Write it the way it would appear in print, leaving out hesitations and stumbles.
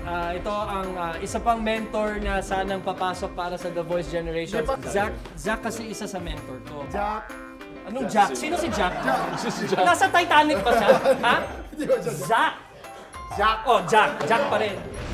ito ang isa pang mentor na sanang papasok para sa The Voice Generation. Jack kasi isa sa mentor ko. Jack. Anong Jack? Sino si Jack? Nasa Titanic ba siya? Ha? Jack. Oh, Jack. Jack pa rin.